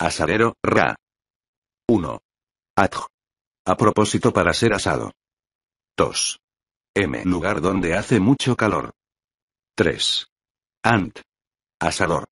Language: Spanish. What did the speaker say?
Asadero, Ra. 1. Adj. A propósito para ser asado. 2. M. Lugar donde hace mucho calor. 3. Ant. Asador.